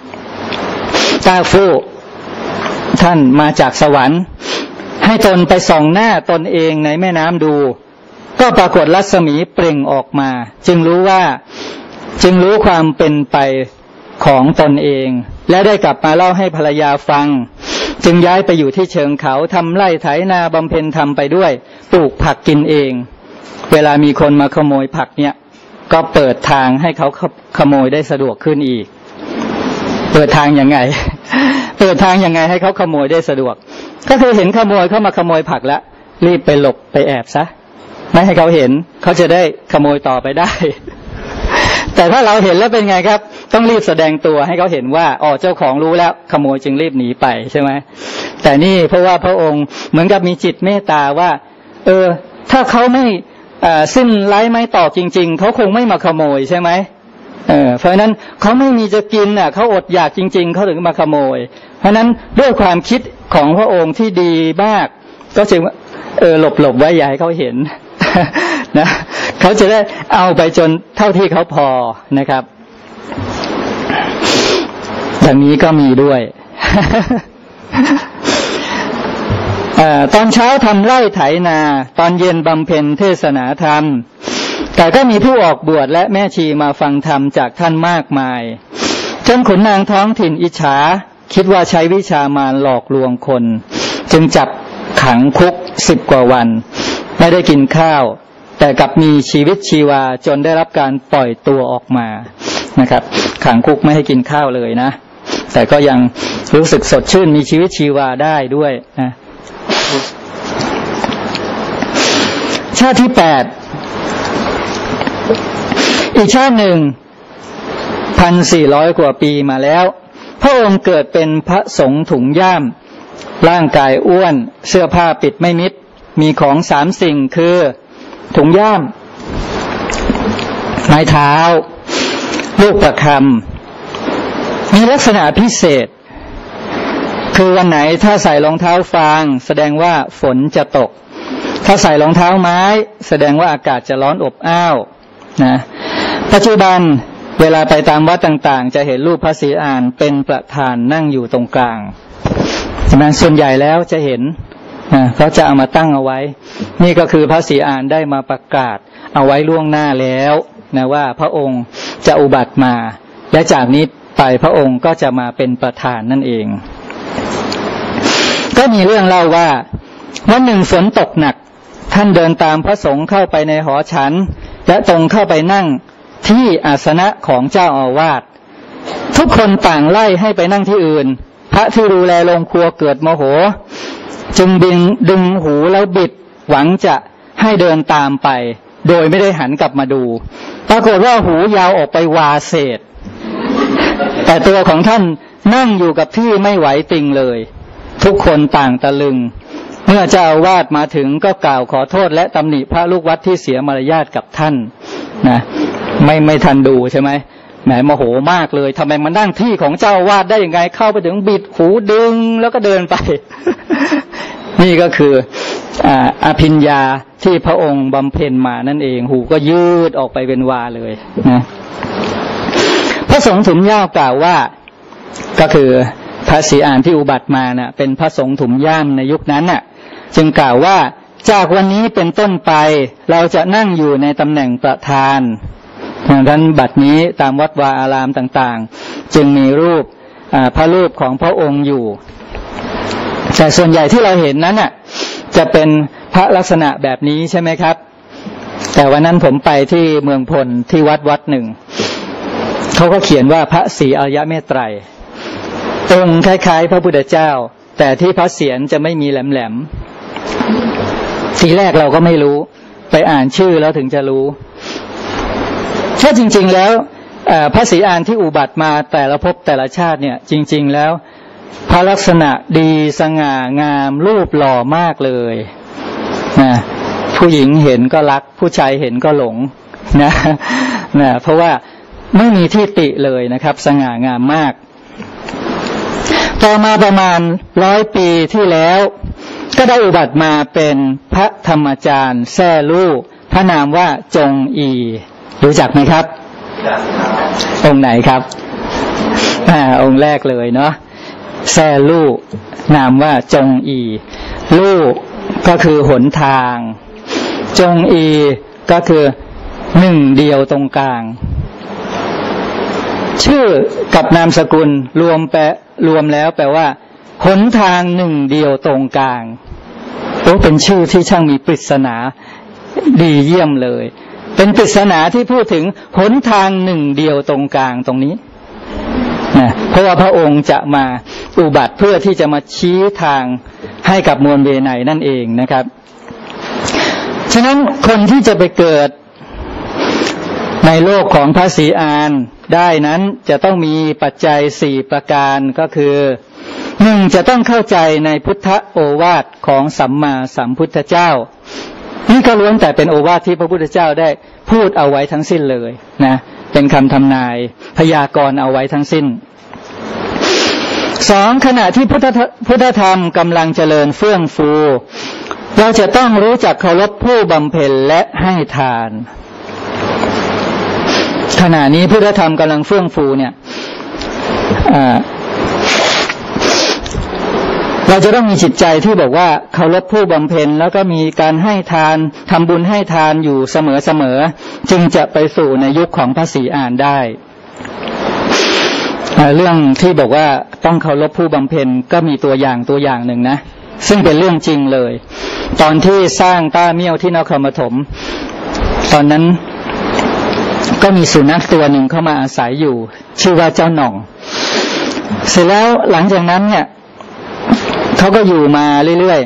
ตาฟูท่านมาจากสวรรค์ให้ตนไปส่องหน้าตนเองในแม่น้ำดูก็ปรากฏรัศมีเปล่งออกมาจึงรู้ความเป็นไปของตนเองและได้กลับมาเล่าให้ภรรยาฟังจึงย้ายไปอยู่ที่เชิงเขาทำไร่ไถนาบำเพ็ญธรรมไปด้วยปลูกผักกินเองเวลามีคนมาขโมยผักเนี่ยก็เปิดทางให้เขาขโมยได้สะดวกขึ้นอีกเปิดทางยังไง เปิดทางยังไงให้เขาขโมยได้สะดวกก็คือเห็นขโมยเข้ามาขโมยผักแล้วรีบไปหลบไปแอบซะไม่ให้เขาเห็นเขาจะได้ขโมยต่อไปได้ แต่ถ้าเราเห็นแล้วเป็นไงครับต้องรีบแสดงตัวให้เขาเห็นว่าอ๋อเจ้าของรู้แล้วขโมยจึงรีบหนีไปใช่ไหมแต่นี่เพราะว่าพระองค์เหมือนกับมีจิตเมตตาว่าถ้าเขาไม่สิ้นไร้ไม้ตอกจริงๆเขาคงไม่มาขโมยใช่ไหมเพราะฉะนั้นเขาไม่มีจะกินเขาอดอยากจริงๆเขาถึงมาขโมยเพราะฉะนั้นด้วยความคิดของพระองค์ที่ดีมากก็จึงหลบไว้อย่าให้เขาเห็น นะเขาจะได้เอาไปจนเท่าที่เขาพอนะครับอย่างนี้ก็มีด้วย ตอนเช้าทำไร่ไถนาตอนเย็นบำเพ็ญเทศนาธรรมแต่ก็มีผู้ออกบวชและแม่ชีมาฟังธรรมจากท่านมากมายจนขุนนางท้องถิ่นอิจฉาคิดว่าใช้วิชามารหลอกลวงคนจึงจับขังคุก10 กว่าวันไม่ได้กินข้าวแต่กลับมีชีวิตชีวาจนได้รับการปล่อยตัวออกมานะครับขังคุกไม่ให้กินข้าวเลยนะแต่ก็ยังรู้สึกสดชื่นมีชีวิตชีวาได้ด้วยนะชาติที่8อีกชาติหนึ่ง 1,400 กว่าปีมาแล้วพระองค์เกิดเป็นพระสงฆ์ถุงย่ามร่างกายอ้วนเสื้อผ้าปิดไม่มิดมีของ3 สิ่งคือถุงย่ามไม้เท้าลูกประคำมีลักษณะพิเศษคือวันไหนถ้าใส่รองเท้าฟางแสดงว่าฝนจะตกถ้าใส่รองเท้าไม้แสดงว่าอากาศจะร้อนอบอ้าวนะปัจจุบันเวลาไปตามวัดต่างๆจะเห็นรูปพระศรีอานเป็นประธานนั่งอยู่ตรงกลางฉะนั้นส่วนใหญ่แล้วจะเห็นเขาจะเอามาตั้งเอาไว้นี่ก็คือพระศรีอานได้มาประกาศเอาไว้ล่วงหน้าแล้วนะว่าพระองค์จะอุบัติมาและจากนี้ไปพระองค์ก็จะมาเป็นประธานนั่นเองก็มีเรื่องเล่าว่าวันหนึ่งฝนตกหนักท่านเดินตามพระสงฆ์เข้าไปในหอฉันและตรงเข้าไปนั่งที่อาสนะของเจ้าอาวาสทุกคนต่างไล่ให้ไปนั่งที่อื่นพระที่ดูแลโรงครัวเกิดโมโหจึงดึงหูแล้วบิดหวังจะให้เดินตามไปโดยไม่ได้หันกลับมาดูปรากฏว่าหูยาวออกไปวาเศษแต่ตัวของท่านนั่งอยู่กับที่ไม่ไหวติงเลยทุกคนต่างตะลึงเมื่อเจ้าอาวาสมาถึงก็กล่าวขอโทษและตำหนิพระลูกวัดที่เสียมารยาทกับท่านนะไม่ทันดูใช่ไหมแหมโมโหมากเลยทำไมมานั่งที่ของเจ้าอาวาสได้ยังไงเข้าไปถึงบิดหูดึงแล้วก็เดินไป นี่ก็คืออภิญญาที่พระองค์บำเพ็ญมานั่นเองหูก็ยืดออกไปเป็นวาเลยนะพระสงฆ์ถุงย่ามกล่าวว่าก็คือพระศรีอานที่อุบัติมาน่ะเป็นพระสงฆ์ถุงย่ามในยุคนั้นน่ะจึงกล่าวว่าจากวันนี้เป็นต้นไปเราจะนั่งอยู่ในตำแหน่งประธานดังนั้นบัดนี้ตามวัดวาอารามต่างๆจึงมีรูปพระรูปของพระองค์อยู่แต่ส่วนใหญ่ที่เราเห็นนั้นน่ะจะเป็นพระลักษณะแบบนี้ใช่ไหมครับแต่วันนั้นผมไปที่เมืองพลที่วัดหนึ่งเขาก็เขียนว่าพระศรีอริยเมตไตรองค์คล้ายๆพระพุทธเจ้าแต่ที่พระเศียรจะไม่มีแหลมๆทีแรกเราก็ไม่รู้ไปอ่านชื่อแล้วถึงจะรู้ถ้าจริงๆแล้วพระศรีอานที่อุบัติมาแต่ละภพแต่ละชาติเนี่ยจริงๆแล้วพระลักษณะดีสง่างามรูปหล่อมากเลยนะผู้หญิงเห็นก็รักผู้ชายเห็นก็หลงนะเพราะว่าไม่มีที่ติเลยนะครับสง่างามมากต่อมาประมาณ100 ปีที่แล้วก็ได้อุบัติมาเป็นพระธรรมจารย์แซ่ลู่พระนามว่าจงอีรู้จักไหมครับ องค์ไหนครับองค์แรกเลยเนาะแซ่ลู่นามว่าจงอีลู่ก็คือหนทางจงอีก็คือหนึ่งเดียวตรงกลางชื่อกับนามสกุลรวมแล้วแปลว่าหนทางหนึ่งเดียวตรงกลางเป็นชื่อที่ช่างมีปริศนาดีเยี่ยมเลยเป็นปริศนาที่พูดถึงหนทางหนึ่งเดียวตรงกลางตรงนี้นะเพราะว่าพระองค์จะมาอุบัติเพื่อที่จะมาชี้ทางให้กับมวลเวไนนั่นเองนะครับฉะนั้นคนที่จะไปเกิดในโลกของพระศรีอานได้นั้นจะต้องมีปัจจัย4ประการก็คือ1จะต้องเข้าใจในพุทธโอวาทของสัมมาสัมพุทธเจ้านี่ก็ล้วนแต่เป็นโอวาทที่พระพุทธเจ้าได้พูดเอาไว้ทั้งสิ้นเลยนะเป็นคำทำนายพยากรณ์เอาไว้ทั้งสิ้น2ขณะที่พุทธธรรมกำลังเจริญเฟื่องฟูเราจะต้องรู้จักเคารพผู้บำเพ็ญและให้ทานขณะนี้พุทธธรรมกำลังเฟื่องฟูเนี่ยเราจะต้องมีจิตใจที่บอกว่าเคารพผู้บำเพ็ญแล้วก็มีการให้ทานทำบุญให้ทานอยู่เสมอจึงจะไปสู่ในยุคของพระศรีอานได้เรื่องที่บอกว่าต้องเคารพผู้บำเพ็ญก็มีตัวอย่างหนึ่งนะซึ่งเป็นเรื่องจริงเลยตอนที่สร้างต้าเมี่ยวที่นครปฐมตอนนั้นก็มีสุนัขตัวหนึ่งเข้ามาอาศัยอยู่ชื่อว่าเจ้าหน่องเสร็จแล้วหลังจากนั้นเนี่ยเขาก็อยู่มาเรื่อย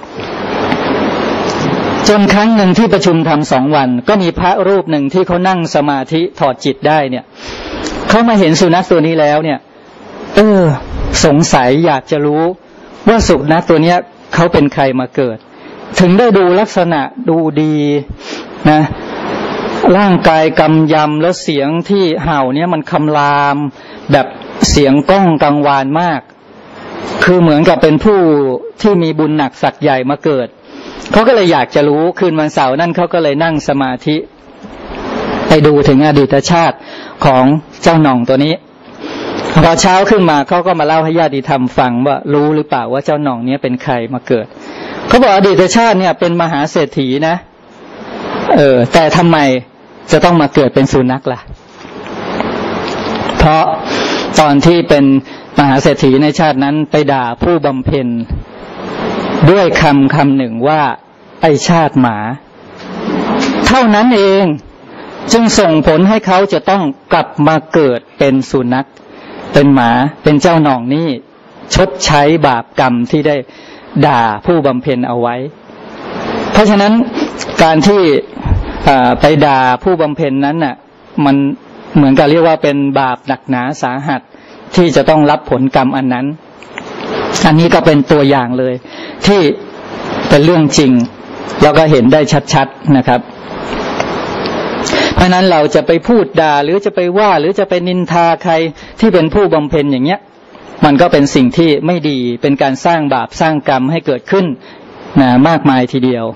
ๆจนครั้งหนึ่งที่ประชุมธรรม2 วันก็มีพระรูปหนึ่งที่เขานั่งสมาธิถอดจิตได้เนี่ยเขามาเห็นสุนัขตัวนี้แล้วเนี่ยสงสัยอยากจะรู้ว่าสุนัขตัวเนี้ยเขาเป็นใครมาเกิดถึงได้ดูลักษณะดูดีนะร่างกายกำยำแล้วเสียงที่เห่าเนี่ยมันคำรามแบบเสียงก้องกังวานมากคือเหมือนกับเป็นผู้ที่มีบุญหนักศักดิ์ใหญ่มาเกิดเขาก็เลยอยากจะรู้คืนวันเสาร์นั่นเขาก็เลยนั่งสมาธิไปดูถึงอดีตชาติของเจ้าหน่องตัวนี้พอเช้าขึ้นมาเขาก็มาเล่าให้ญาติธรรมฟังว่ารู้หรือเปล่าว่าเจ้าหน่องนี้เป็นใครมาเกิดเขาบอกอดีตชาติเนี่ยเป็นมหาเศรษฐีนะแต่ทำไมจะต้องมาเกิดเป็นสุนัขล่ะเพราะตอนที่เป็นมหาเศรษฐีในชาตินั้นไปด่าผู้บำเพ็ญด้วยคำหนึ่งว่าไอ้ชาติหมาเท่านั้นเองจึงส่งผลให้เขาจะต้องกลับมาเกิดเป็นสุนัขเป็นหมาเป็นเจ้าหน่องนี่ชดใช้บาปกรรมที่ได้ด่าผู้บำเพ็ญเอาไว้เพราะฉะนั้นการที่ไปด่าผู้บำเพ็ญนั้นน่ะมันเหมือนกับเรียกว่าเป็นบาปหนักหนาสาหัสที่จะต้องรับผลกรรมอันนั้นอันนี้ก็เป็นตัวอย่างเลยที่เป็นเรื่องจริงแล้วก็เห็นได้ชัดๆนะครับเพราะนั้นเราจะไปพูดด่าหรือจะไปว่าหรือจะไปนินทาใครที่เป็นผู้บำเพ็ญอย่างเงี้ยมันก็เป็นสิ่งที่ไม่ดีเป็นการสร้างบาปสร้างกรรมให้เกิดขึ้นมากมายทีเดียว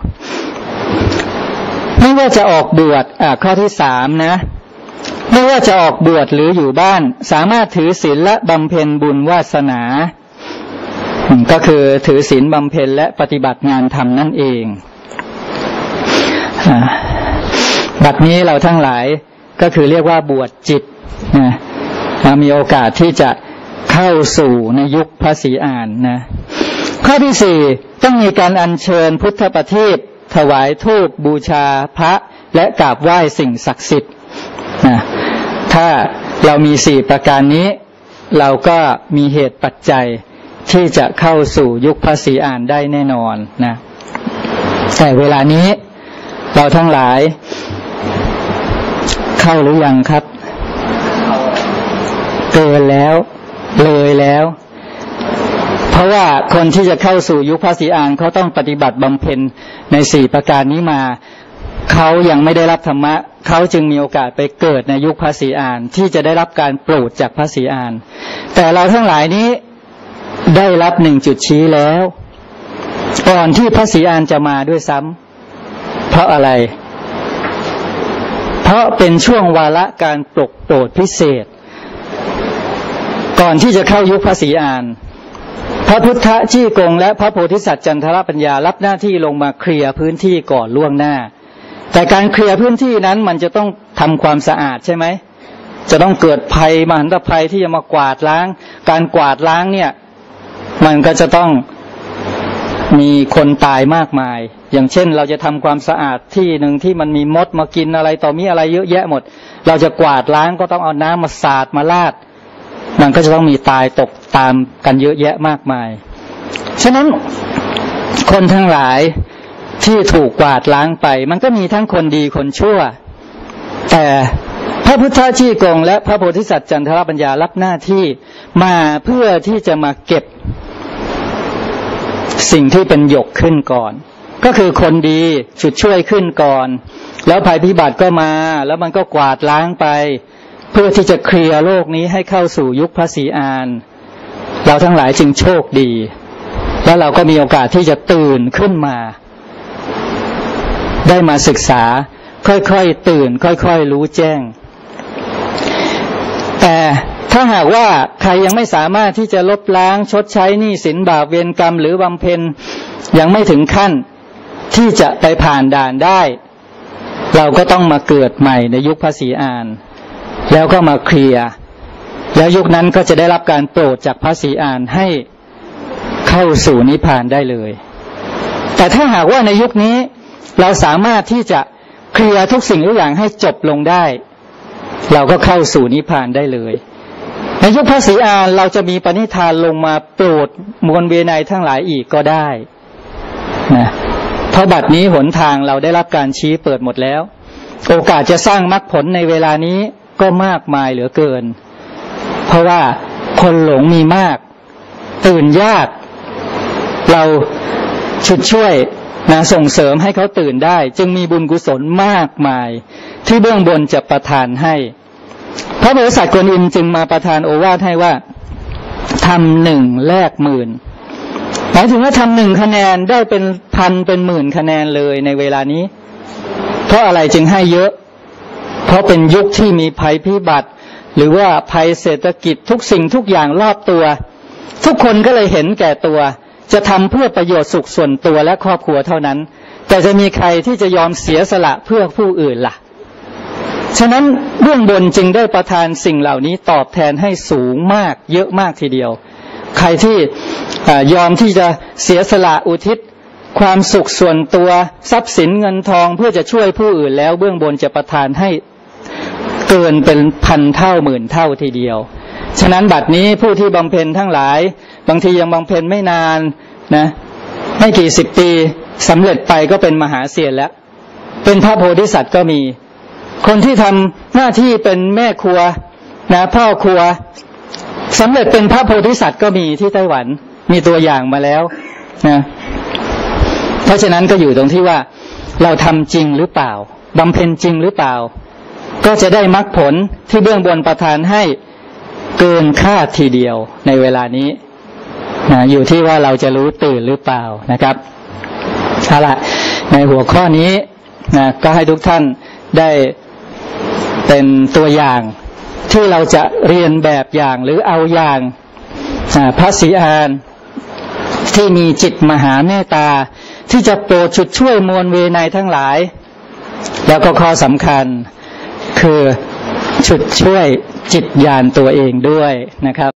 ไม่ว่าจะออกบวชข้อที่3นะไม่ว่าจะออกบวชหรืออยู่บ้านสามารถถือศีลและบำเพ็ญบุญวาสนาก็คือถือศีลบำเพ็ญและปฏิบัติงานธรรมนั่นเองบัดนี้เราทั้งหลายก็คือเรียกว่าบวชจิตนะมีโอกาสที่จะเข้าสู่ในยุคพระศรีอานนะข้อที่4ต้องมีการอัญเชิญพุทธประทีปถวายธูปบูชาพระและกราบไหว้สิ่งศักดิ์สิทธิ์นะถ้าเรามี4ประการนี้เราก็มีเหตุปัจจัยที่จะเข้าสู่ยุคพระศรีอานได้แน่นอนนะแต่เวลานี้เราทั้งหลายเข้าหรือยังครับเกินแล้วเลยแล้วเพราะว่าคนที่จะเข้าสู่ยุคพระศรีอานเขาต้องปฏิบัติบำเพ็ญใน4ประการนี้มาเขายังไม่ได้รับธรรมะเขาจึงมีโอกาสไปเกิดในยุคพระศรีอานที่จะได้รับการโปรดจากพระศรีอานแต่เราทั้งหลายนี้ได้รับ1จุดชี้แล้วก่อนที่พระศรีอานจะมาด้วยซ้ำเพราะอะไรเพราะเป็นช่วงวาระการโปรดพิเศษก่อนที่จะเข้ายุคพระศรีอานพระพุทธจี้กงและพระโพธิสัตว์จันทรปัญญารับหน้าที่ลงมาเคลียร์พื้นที่ก่อนล่วงหน้าแต่การเคลียร์พื้นที่นั้นมันจะต้องทำความสะอาดใช่ไหมจะต้องเกิดภัยมหันตภัยที่จะมากวาดล้างการกวาดล้างเนี่ยมันก็จะต้องมีคนตายมากมายอย่างเช่นเราจะทำความสะอาดที่หนึ่งที่มันมีมดมากินอะไรต่อมีอะไรเยอะแยะหมดเราจะกวาดล้างก็ต้องเอาน้ำมาสาดมาลาดมันก็จะต้องมีตายตกตามกันเยอะแยะมากมายฉะนั้นคนทั้งหลายที่ถูกกวาดล้างไปมันก็มีทั้งคนดีคนชั่วแต่พระพุทธจี้กงและพระโพธิสัตว์จันทรปัญญารับหน้าที่มาเพื่อที่จะมาเก็บสิ่งที่เป็นหยกขึ้นก่อนก็คือคนดีฉุดช่วยขึ้นก่อนแล้วภัยพิบัติก็มาแล้วมันก็กวาดล้างไปเพื่อที่จะเคลียร์โลกนี้ให้เข้าสู่ยุคพระศรีอานเราทั้งหลายจึงโชคดีแล้วเราก็มีโอกาสที่จะตื่นขึ้นมาได้มาศึกษาค่อยๆตื่นค่อยๆรู้แจ้งแต่ถ้าหากว่าใครยังไม่สามารถที่จะลบล้างชดใช้หนี้สินบาปเวรกรรมหรือบำเพ็ญยังไม่ถึงขั้นที่จะไปผ่านด่านได้เราก็ต้องมาเกิดใหม่ในยุคพระศรีอานแล้วก็มาเคลียร์แล้วยุคนั้นก็จะได้รับการโปรดจากพระศรีอานให้เข้าสู่นิพพานได้เลยแต่ถ้าหากว่าในยุคนี้เราสามารถที่จะเคลียร์ทุกสิ่งทุกอย่างให้จบลงได้เราก็เข้าสู่นิพพานได้เลยในยุคพระศรีอานเราจะมีปณิธานลงมาโปรดมวลเวไนทั้งหลายอีกก็ได้นะเพราะบัดนี้หนทางเราได้รับการชี้เปิดหมดแล้วโอกาสจะสร้างมรรคผลในเวลานี้ก็มากมายเหลือเกินเพราะว่าคนหลงมีมากตื่นยากเราชุดช่วยนะส่งเสริมให้เขาตื่นได้จึงมีบุญกุศลมากมายที่เบื้องบนจะประทานให้พระโพธิสัตว์กวนอิมจึงมาประทานโอวาทให้ว่าทำหนึ่งแลกหมื่นหมายถึงว่าทำหนึ่งคะแนนได้เป็นพันเป็นหมื่นคะแนนเลยในเวลานี้เพราะอะไรจึงให้เยอะเพราะเป็นยุคที่มีภัยพิบัติหรือว่าภัยเศรษฐกิจทุกสิ่งทุกอย่างรอบตัวทุกคนก็เลยเห็นแก่ตัวจะทำเพื่อประโยชน์สุขส่วนตัวและครอบครัวเท่านั้นแต่จะมีใครที่จะยอมเสียสละเพื่อผู้อื่นล่ะฉะนั้นเบื้องบนจึงได้ประทานสิ่งเหล่านี้ตอบแทนให้สูงมากเยอะมากทีเดียวใครที่ยอมที่จะเสียสละอุทิศความสุขส่วนตัวทรัพย์สินเงินทองเพื่อจะช่วยผู้อื่นแล้วเบื้องบนจะประทานให้เกินเป็นพันเท่าหมื่นเท่าทีเดียวฉะนั้นบัดนี้ผู้ที่บำเพ็ญทั้งหลายบางทียังบำเพ็ญไม่นานนะไม่กี่สิบปีสำเร็จไปก็เป็นมหาเสียรแล้วเป็นพระโพธิสัตว์ก็มีคนที่ทำหน้าที่เป็นแม่ครัวนะพ่อครัวสำเร็จเป็นพระโพธิสัตว์ก็มีที่ไต้หวันมีตัวอย่างมาแล้วนะเพราะฉะนั้นก็อยู่ตรงที่ว่าเราทำจริงหรือเปล่าบำเพ็ญจริงหรือเปล่าก็จะได้มรรคผลที่เบื้องบนประทานให้เกินคาดทีเดียวในเวลานี้นะอยู่ที่ว่าเราจะรู้ตื่นหรือเปล่านะครับเอาล่ะในหัวข้อนี้นะก็ให้ทุกท่านได้เป็นตัวอย่างที่เราจะเรียนแบบอย่างหรือเอาอย่างพระศรีอานที่มีจิตมหาเมตตาที่จะโปรดฉุดช่วยมวลเวไนทั้งหลายแล้วก็ข้อสำคัญคือฉุดช่วยจิตญาณตัวเองด้วยนะครับ